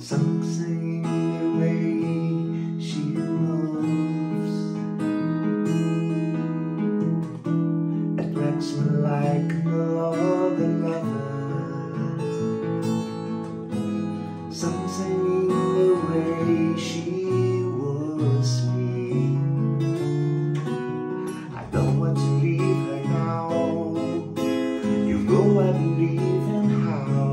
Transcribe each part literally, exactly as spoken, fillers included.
Something in the way she moves attracts me like no other lover. Something in the way she was me. I don't want to leave her now. You know I believe in how.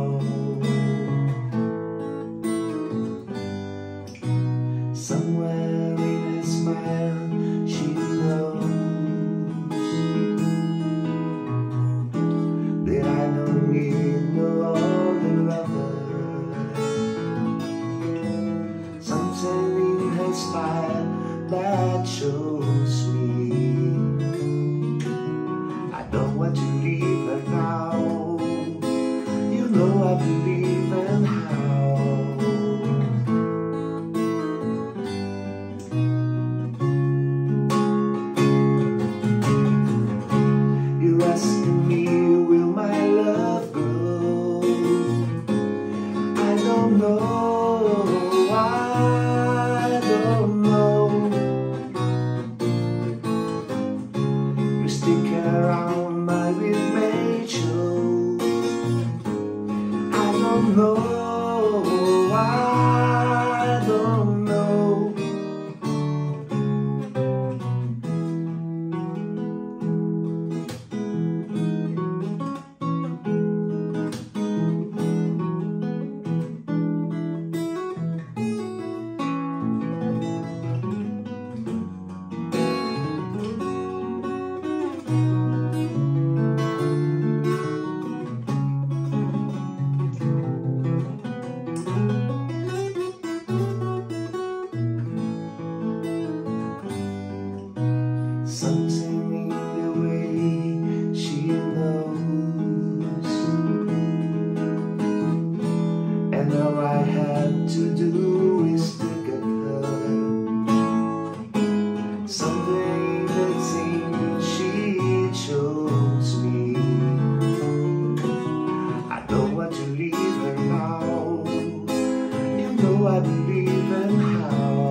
Somewhere in her smile she knows that I don't need no other lover. Something in her smile that shows me I don't want to leave her now. You know I believe in how. Asking me, will my love grow? I don't know, I don't know. You stick around my with show. I don't know, I don't know. Something in the way she knows, and all I had to do is look at her. Someday the thing she chose me. I don't want to leave her now. You know I believe in how.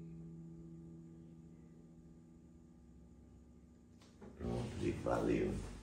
Pronto, valeu.